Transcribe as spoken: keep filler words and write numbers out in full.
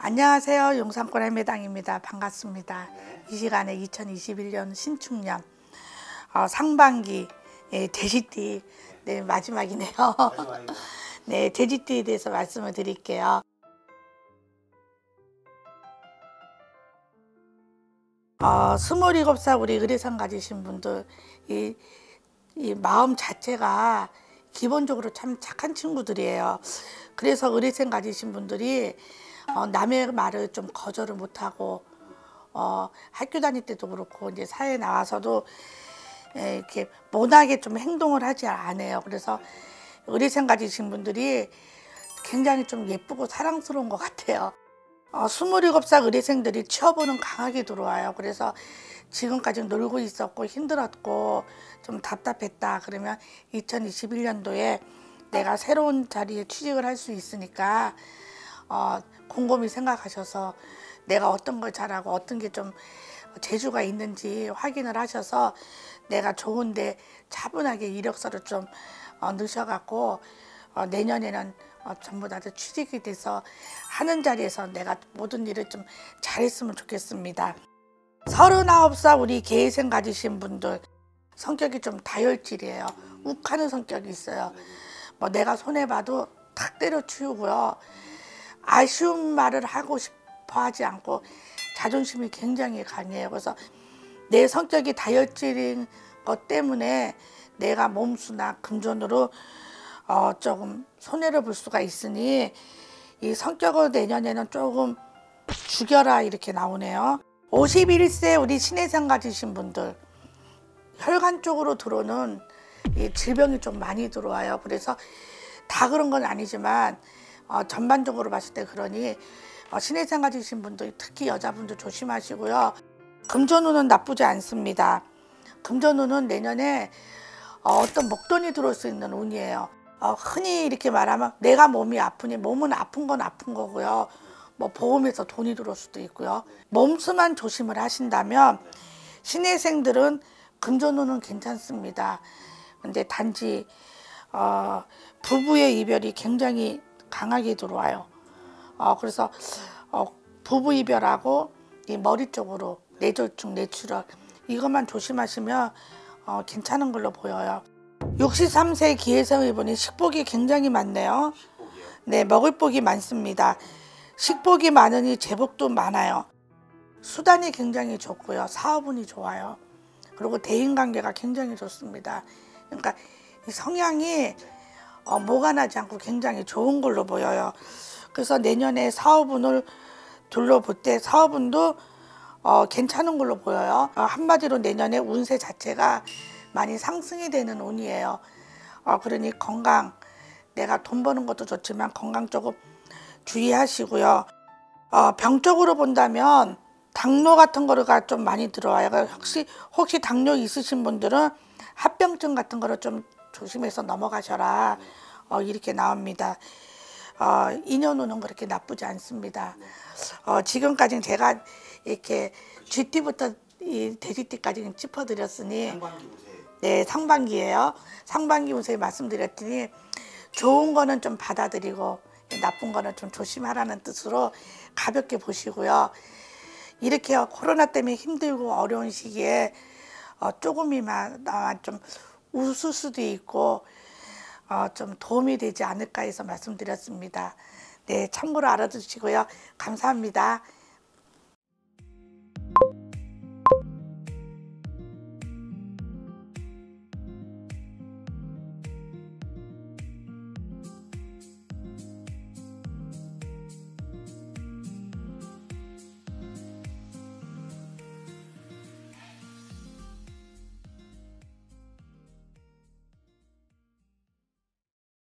안녕하세요. 용산권 할매당입니다. 반갑습니다. 이 시간에 이천이십일 년 신축년 어, 상반기 예, 돼지띠 네, 마지막이네요. 네, 돼지띠에 대해서 말씀을 드릴게요. 어, 스물일곱 살 우리 의뢰상 가지신 분들 이, 이 마음 자체가 기본적으로 참 착한 친구들이에요. 그래서 의뢰생 가지신 분들이 어, 남의 말을 좀 거절을 못하고 어, 학교 다닐 때도 그렇고 이제 사회에 나와서도 에, 이렇게 못하게 좀 행동을 하지 않아요. 그래서 의뢰생 가지신 분들이 굉장히 좀 예쁘고 사랑스러운 것 같아요. 어, 스물일곱 살 의뢰생들이 취업은 강하게 들어와요. 그래서 지금까지 놀고 있었고 힘들었고 좀 답답했다 그러면 이천이십일 년도에 내가 새로운 자리에 취직을 할 수 있으니까 어, 곰곰이 생각하셔서 내가 어떤 걸 잘하고 어떤 게 좀 재주가 있는지 확인을 하셔서 내가 좋은데 차분하게 이력서를 좀 어, 넣으셔갖고 어, 내년에는 어, 전부 다들 취직이 돼서 하는 자리에서 내가 모든 일을 좀 잘했으면 좋겠습니다. 서른아홉 살 우리 계획생 가지신 분들 성격이 좀 다혈질이에요. 욱하는 성격이 있어요. 뭐 내가 손해봐도 탁 때려치우고요. 아쉬운 말을 하고 싶어 하지 않고 자존심이 굉장히 강해요. 그래서 내 성격이 다혈질인 것 때문에 내가 몸수나 금전으로 어 조금 손해를 볼 수가 있으니 이 성격을 내년에는 조금 죽여라 이렇게 나오네요. 오십일 세 우리 신해상 가지신 분들 혈관 쪽으로 들어오는 이 질병이 좀 많이 들어와요. 그래서 다 그런 건 아니지만 어, 전반적으로 봤을 때 그러니 어, 신해상 가지신 분들 특히 여자분들 조심하시고요. 금전운은 나쁘지 않습니다. 금전운은 내년에 어, 어떤 목돈이 들어올 수 있는 운이에요. 어, 흔히 이렇게 말하면 내가 몸이 아프니 몸은 아픈 건 아픈 거고요. 뭐 보험에서 돈이 들어올 수도 있고요. 몸수만 조심을 하신다면 신해생들은 금전운은 괜찮습니다. 근데 단지 어, 부부의 이별이 굉장히 강하게 들어와요. 어, 그래서 어, 부부 이별하고 이 머리 쪽으로 뇌졸중, 뇌출혈 이것만 조심하시면 어, 괜찮은 걸로 보여요. 육십삼 세 기회생의 분이 식복이 굉장히 많네요. 네, 먹을 복이 많습니다. 식복이 많으니 재복도 많아요. 수단이 굉장히 좋고요. 사업운이 좋아요. 그리고 대인관계가 굉장히 좋습니다. 그러니까 이 성향이 어, 모가 나지 않고 굉장히 좋은 걸로 보여요. 그래서 내년에 사업운을 둘러볼 때 사업운도 어, 괜찮은 걸로 보여요. 어, 한마디로 내년에 운세 자체가 많이 상승이 되는 운이에요. 어, 그러니 건강, 내가 돈 버는 것도 좋지만 건강 조금 주의하시고요. 어, 병 쪽으로 본다면 당뇨 같은 거가 좀 많이 들어와요. 혹시 혹시 당뇨 있으신 분들은 합병증 같은 거를 좀 조심해서 넘어가셔라. 어, 이렇게 나옵니다. 어, 인연운은 그렇게 나쁘지 않습니다. 어, 지금까지는 제가 이렇게 쥐띠부터 이 돼지띠까지 짚어드렸으니 네, 상반기예요. 상반기 운세 말씀드렸더니 좋은 거는 좀 받아들이고 나쁜 거는 좀 조심하라는 뜻으로 가볍게 보시고요. 이렇게 코로나 때문에 힘들고 어려운 시기에 어, 조금이나마 좀 웃을 수도 있고 어, 좀 도움이 되지 않을까 해서 말씀드렸습니다. 네, 참고로 알아두시고요. 감사합니다.